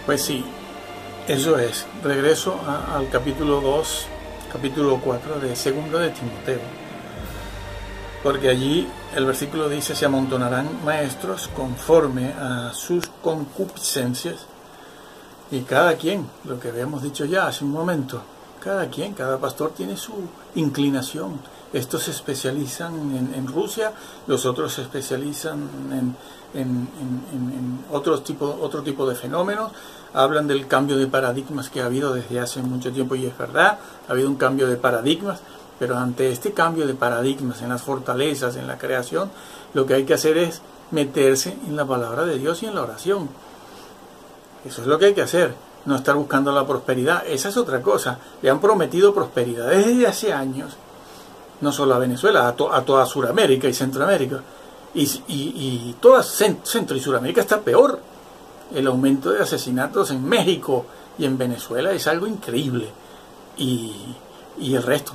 Pues sí, eso es. Regreso al capítulo 2, capítulo 4 de Segunda de Timoteo. Porque allí el versículo dice: se amontonarán maestros conforme a sus concupiscencias. Y cada quien, lo que habíamos dicho ya hace un momento, cada pastor tiene su inclinación. Estos se especializan en Rusia, los otros se especializan en otro tipo de fenómenos. Hablan del cambio de paradigmas que ha habido desde hace mucho tiempo, y es verdad, ha habido un cambio de paradigmas, pero ante este cambio de paradigmas en las fortalezas, en la creación, lo que hay que hacer es meterse en la palabra de Dios y en la oración. Eso es lo que hay que hacer, no estar buscando la prosperidad. Esa es otra cosa. Le han prometido prosperidad desde hace años, no solo a Venezuela, a toda Sudamérica y Centroamérica. Y toda Centro y Sudamérica está peor. El aumento de asesinatos en México y en Venezuela es algo increíble. Y el resto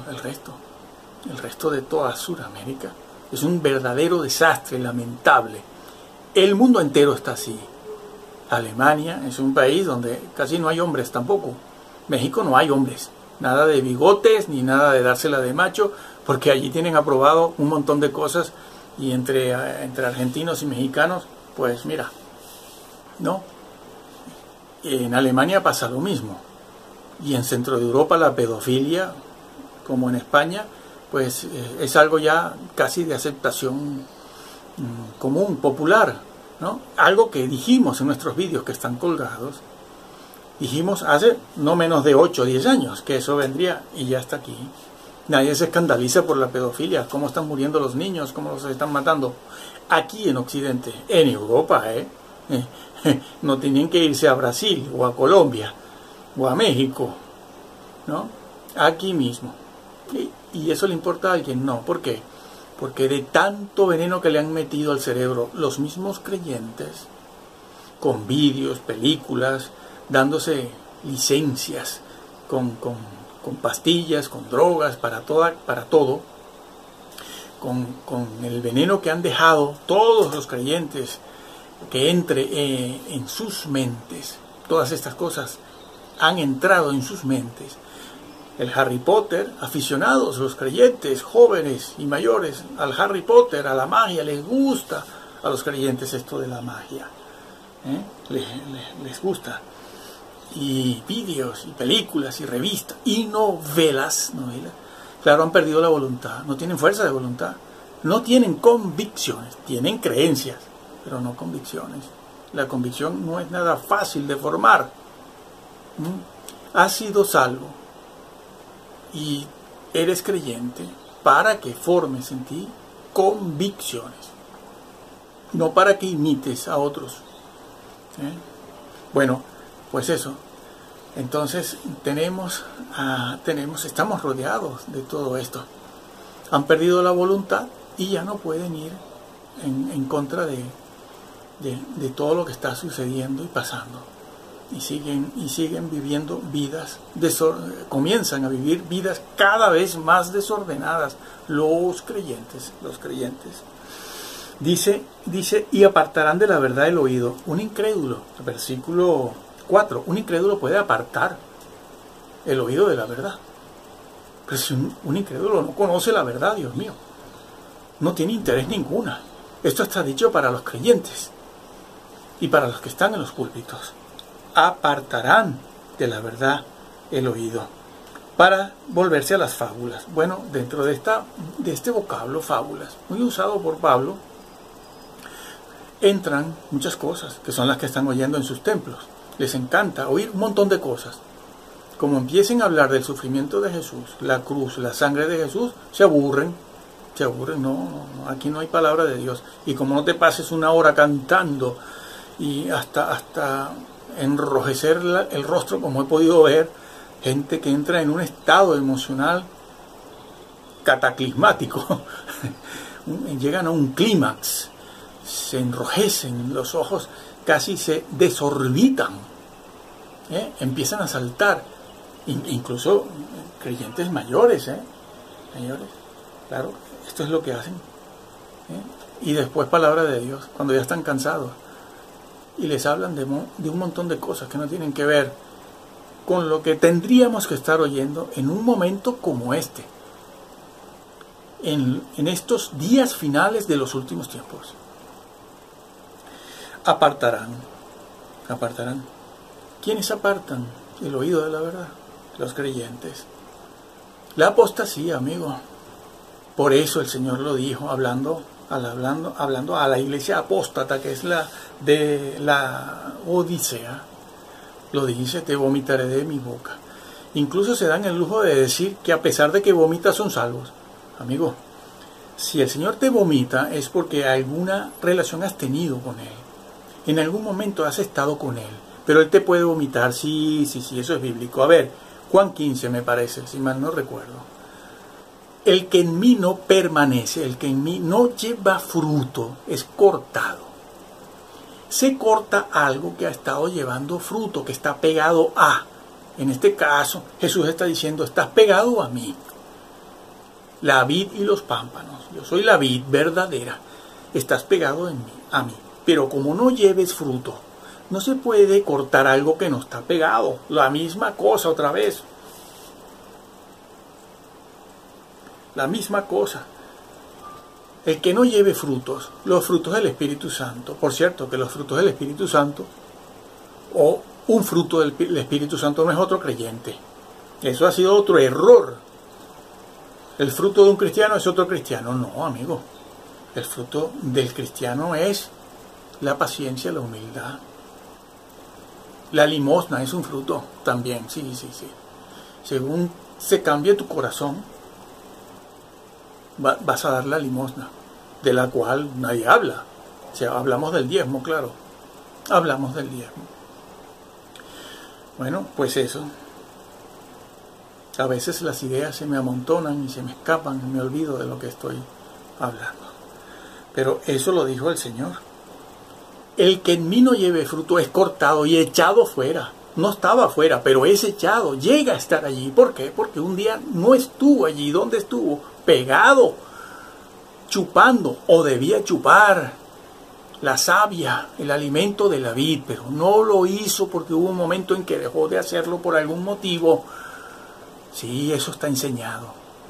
de toda Sudamérica es un verdadero desastre, lamentable. El mundo entero está así. Alemania es un país donde casi no hay hombres tampoco. México no hay hombres. Nada de bigotes ni nada de dársela de macho, porque allí tienen aprobado un montón de cosas, y entre argentinos y mexicanos, pues mira, ¿no? En Alemania pasa lo mismo. Y en Centro de Europa la pedofilia, como en España, pues es algo ya casi de aceptación común, popular, ¿no? Algo que dijimos en nuestros vídeos que están colgados, dijimos hace no menos de 8 o 10 años que eso vendría, y ya está aquí. Nadie se escandaliza por la pedofilia, cómo están muriendo los niños, cómo los están matando. Aquí en Occidente, en Europa, no tienen que irse a Brasil o a Colombia o a México, ¿no? Aquí mismo. Y eso le importa a alguien, no. ¿Por qué? Porque de tanto veneno que le han metido al cerebro los mismos creyentes, con vídeos, películas, dándose licencias, con pastillas, con drogas, para todo, con el veneno que han dejado todos los creyentes, que entre en sus mentes. Todas estas cosas han entrado en sus mentes. El Harry Potter, aficionados, los creyentes, jóvenes y mayores, al Harry Potter, a la magia, les gusta a los creyentes esto de la magia. Les gusta. Y vídeos, y películas, y revistas, y novelas. Claro, han perdido la voluntad, no tienen fuerza de voluntad, no tienen convicciones, tienen creencias, pero no convicciones. La convicción no es nada fácil de formar. Has sido salvo y eres creyente para que formes en ti convicciones, no para que imites a otros. Bueno, pues eso. Entonces estamos rodeados de todo esto. Han perdido la voluntad y ya no pueden ir en contra de todo lo que está sucediendo y pasando. Y siguen viviendo vidas, comienzan a vivir vidas cada vez más desordenadas. Los creyentes. Dice, y apartarán de la verdad el oído. Un incrédulo, versículo 4, un incrédulo puede apartar el oído de la verdad. Pero si un incrédulo no conoce la verdad, Dios mío, no tiene interés ninguna. Esto está dicho para los creyentes y para los que están en los púlpitos. Apartarán de la verdad el oído para volverse a las fábulas. Bueno, dentro de este vocablo, fábulas, muy usado por Pablo, entran muchas cosas que son las que están oyendo en sus templos. Les encanta oír un montón de cosas. Como empiecen a hablar del sufrimiento de Jesús, la cruz, la sangre de Jesús, se aburren. No, aquí no hay palabra de Dios. Y como no te pases una hora cantando y hasta enrojecer el rostro, como he podido ver, gente que entra en un estado emocional cataclismático, llegan a un clímax, se enrojecen los ojos, casi se desorbitan, empiezan a saltar, incluso creyentes mayores, claro, esto es lo que hacen, y después palabra de Dios, cuando ya están cansados. y les hablan de un montón de cosas que no tienen que ver con lo que tendríamos que estar oyendo en un momento como este, en estos días finales de los últimos tiempos. Apartarán. ¿Quiénes apartan el oído de la verdad? Los creyentes. La apostasía, amigo. Por eso el Señor lo dijo, hablando a la iglesia apóstata, que es la de la Odisea. Lo dice: te vomitaré de mi boca. Incluso se dan el lujo de decir que a pesar de que vomitas son salvos. Amigo, si el Señor te vomita es porque alguna relación has tenido con Él. En algún momento has estado con Él. Pero Él te puede vomitar. Sí, eso es bíblico. A ver, Juan 15 me parece, si mal no recuerdo. El que en mí no permanece, el que en mí no lleva fruto, es cortado. Se corta algo que ha estado llevando fruto, que está pegado a. En este caso, Jesús está diciendo: estás pegado a mí. La vid y los pámpanos. Yo soy la vid verdadera. Estás pegado a mí. Pero como no lleves fruto, no se puede cortar algo que no está pegado. La misma cosa otra vez. La misma cosa. El que no lleve frutos, los frutos del Espíritu Santo. Por cierto, que los frutos del Espíritu Santo, o un fruto del Espíritu Santo, no es otro creyente. Eso ha sido otro error. El fruto de un cristiano es otro cristiano. No, amigo. El fruto del cristiano es la paciencia, la humildad. La limosna es un fruto también. Sí. Según se cambie tu corazón, vas a dar la limosna, de la cual nadie habla. O sea, hablamos del diezmo, claro. Hablamos del diezmo. Bueno, pues eso. A veces las ideas se me amontonan y se me escapan y me olvido de lo que estoy hablando. Pero eso lo dijo el Señor. El que en mí no lleve fruto es cortado y echado fuera. No estaba afuera, pero es echado, llega a estar allí. ¿Por qué? Porque un día no estuvo allí. ¿Dónde estuvo? Pegado, chupando, o debía chupar la savia, el alimento de la vid, pero no lo hizo porque hubo un momento en que dejó de hacerlo por algún motivo. Sí, eso está enseñado,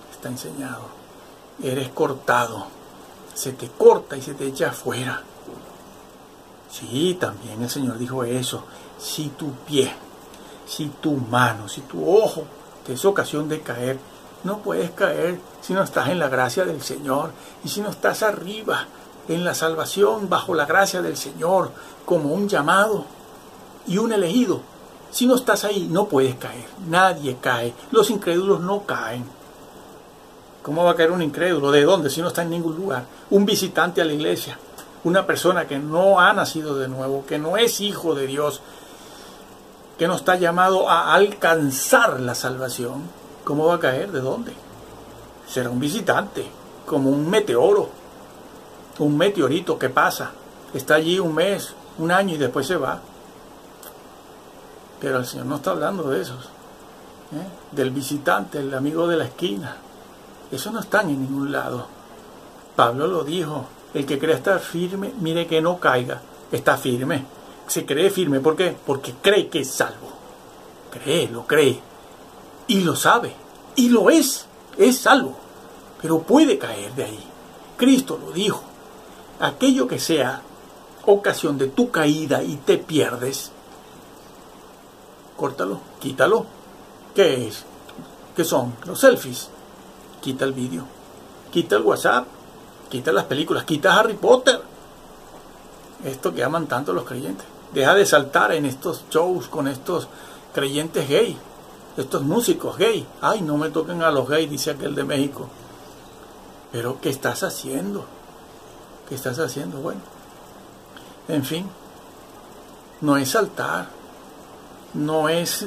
Eres cortado, se te corta y se te echa afuera. Sí, también el Señor dijo eso. Si tu pie, si tu mano, si tu ojo te es ocasión de caer, no puedes caer si no estás en la gracia del Señor y si no estás arriba en la salvación, bajo la gracia del Señor, como un llamado y un elegido. Si no estás ahí, no puedes caer. Nadie cae. Los incrédulos no caen. ¿Cómo va a caer un incrédulo? ¿De dónde? Si no está en ningún lugar. Un visitante a la iglesia, una persona que no ha nacido de nuevo, que no es hijo de Dios, que no está llamado a alcanzar la salvación, ¿cómo va a caer? ¿De dónde? Será un visitante, como un meteoro, un meteorito que pasa, está allí un mes, un año y después se va. Pero el Señor no está hablando de esos, del visitante, el amigo de la esquina. Esos no están en ningún lado. Pablo lo dijo: el que cree estar firme, mire que no caiga. Está firme, se cree firme. ¿Por qué? Porque cree que es salvo. Lo cree y lo sabe y lo es salvo, pero puede caer de ahí. Cristo lo dijo: aquello que sea ocasión de tu caída y te pierdes, córtalo, quítalo. ¿Qué es? ¿Qué son? Los selfies. Quita el vídeo, quita el WhatsApp, quita las películas, quita Harry Potter. Esto que aman tanto los creyentes. Deja de saltar en estos shows con estos creyentes gay, estos músicos gay. Ay, no me toquen a los gays, dice aquel de México. Pero ¿qué estás haciendo? ¿Qué estás haciendo? Bueno, en fin, no es saltar, no es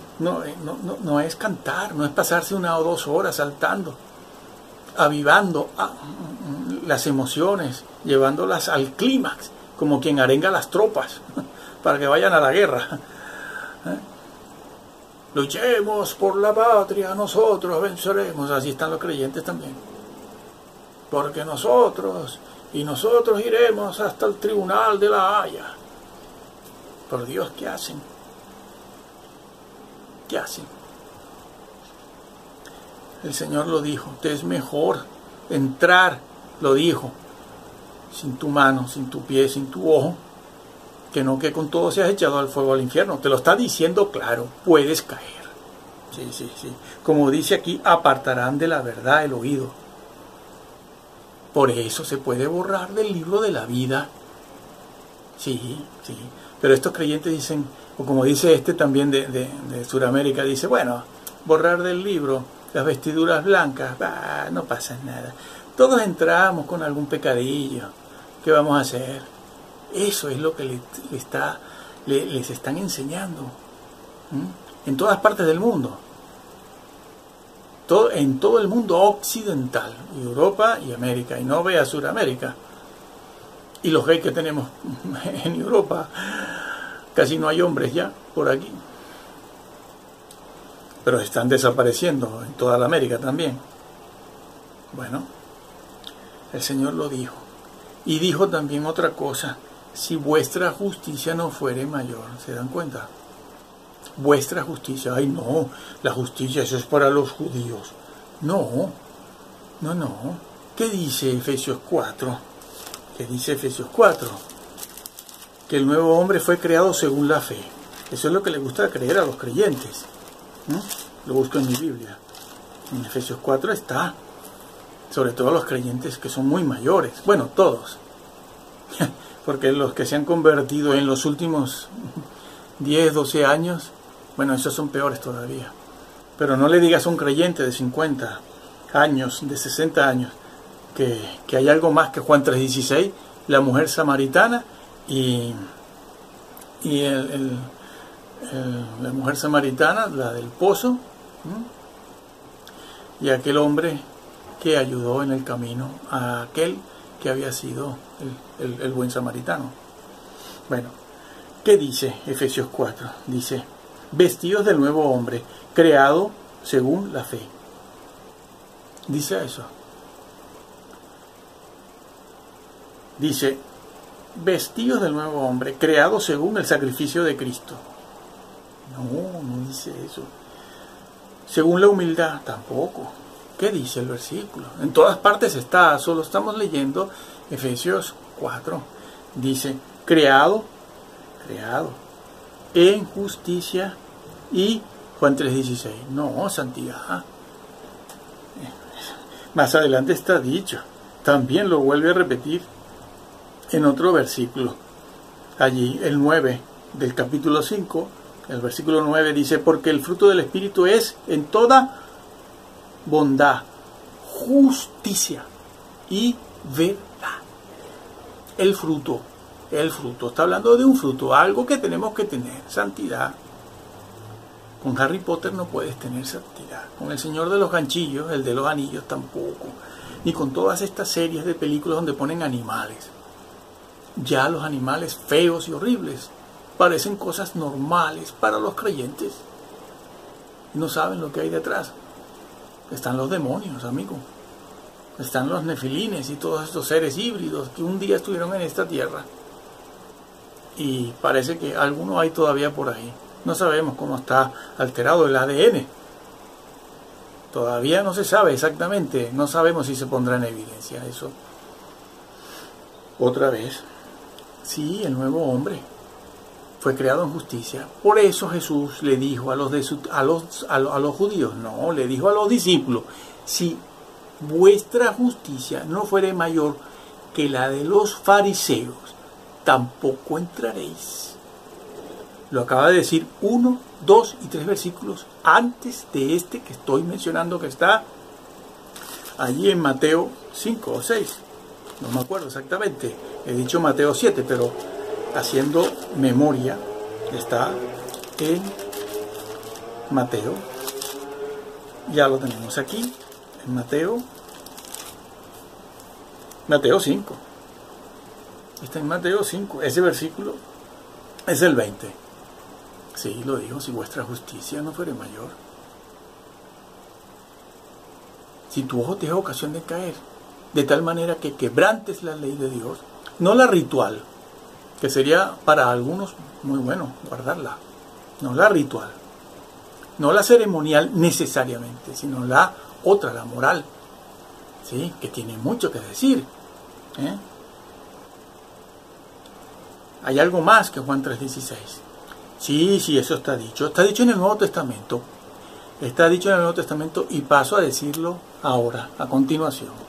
cantar, no es pasarse 1 o 2 horas saltando, avivando las emociones, llevándolas al clímax, como quien arenga las tropas para que vayan a la guerra. Luchemos por la patria, nosotros venceremos. Así están los creyentes también. Porque nosotros iremos hasta el tribunal de La Haya. Por Dios, ¿qué hacen? ¿Qué hacen? El Señor lo dijo, te es mejor entrar, lo dijo, sin tu mano, sin tu pie, sin tu ojo, que no que con todo seas echado al fuego al infierno. Te lo está diciendo claro, puedes caer. Sí, sí, sí. Como dice aquí, apartarán de la verdad el oído. Por eso se puede borrar del libro de la vida. Sí, sí. Pero estos creyentes dicen, o como dice este también de Sudamérica, dice, bueno, borrar del libro las vestiduras blancas, no pasa nada. Todos entramos con algún pecadillo. ¿Qué vamos a hacer? Eso es lo que les están enseñando. En todas partes del mundo. En todo el mundo occidental, Europa y América, y no vea Sudamérica. Y los gays que tenemos en Europa, casi no hay hombres ya por aquí. Pero están desapareciendo en toda la América también. Bueno, el Señor lo dijo. Y dijo también otra cosa, si vuestra justicia no fuere mayor. ¿Se dan cuenta? Vuestra justicia, ay no, la justicia eso es para los judíos. No, no, no. ¿Qué dice Efesios 4? ¿Qué dice Efesios 4? Que el nuevo hombre fue creado según la fe. Eso es lo que le gusta creer a los creyentes. Lo busco en mi Biblia. En Efesios 4 está. Sobre todo los creyentes que son muy mayores. Bueno, todos. Porque los que se han convertido en los últimos 10, 12 años, bueno, esos son peores todavía. Pero no le digas a un creyente de 50 años, de 60 años, que hay algo más que Juan 3:16, la mujer samaritana y la mujer samaritana, la del pozo, y aquel hombre que ayudó en el camino a aquel que había sido el buen samaritano. Bueno, ¿qué dice Efesios 4? Dice, vestidos del nuevo hombre, creado según la fe. Dice eso. Dice, vestidos del nuevo hombre, creado según el sacrificio de Cristo. No, no dice eso. Según la humildad, tampoco. ¿Qué dice el versículo? En todas partes está, solo estamos leyendo Efesios 4. Dice, creado en justicia y Juan 3:16. No, santidad. Más adelante está dicho. También lo vuelve a repetir en otro versículo. Allí, el 9 del capítulo 5, el versículo 9 dice, porque el fruto del Espíritu es en toda bondad, justicia y verdad. El fruto, está hablando de un fruto, algo que tenemos que tener, santidad. Con Harry Potter no puedes tener santidad, con el Señor de los Ganchillos, el de los Anillos tampoco, ni con todas estas series de películas donde ponen animales. Ya los animales feos y horribles parecen cosas normales para los creyentes. No saben lo que hay detrás. Están los demonios, amigo. Están los nefilines y todos estos seres híbridos que un día estuvieron en esta tierra. Y parece que alguno hay todavía por ahí. No sabemos cómo está alterado el ADN. Todavía no se sabe exactamente. No sabemos si se pondrá en evidencia eso. Otra vez. Sí, el nuevo hombre fue creado en justicia. Por eso Jesús le dijo a los judíos, no, le dijo a los discípulos, si vuestra justicia no fuere mayor que la de los fariseos, tampoco entraréis. Lo acaba de decir 1, 2 y 3 versículos antes de este que estoy mencionando, que está allí en Mateo 5 o 6. No me acuerdo exactamente. He dicho Mateo 7, pero haciendo memoria, está en Mateo. Ya lo tenemos aquí, en Mateo 5. Está en Mateo 5. Ese versículo es el 20. Sí, lo dijo, si vuestra justicia no fuere mayor. Si tu ojo te da ocasión de caer, de tal manera que quebrantes la ley de Dios, no la ritual, que sería para algunos muy bueno guardarla, no la ritual, no la ceremonial necesariamente, sino la otra, la moral, ¿sí? Que tiene mucho que decir, ¿eh? Hay algo más que Juan 3:16. Sí, eso está dicho en el Nuevo Testamento, está dicho en el Nuevo Testamento y paso a decirlo ahora, a continuación.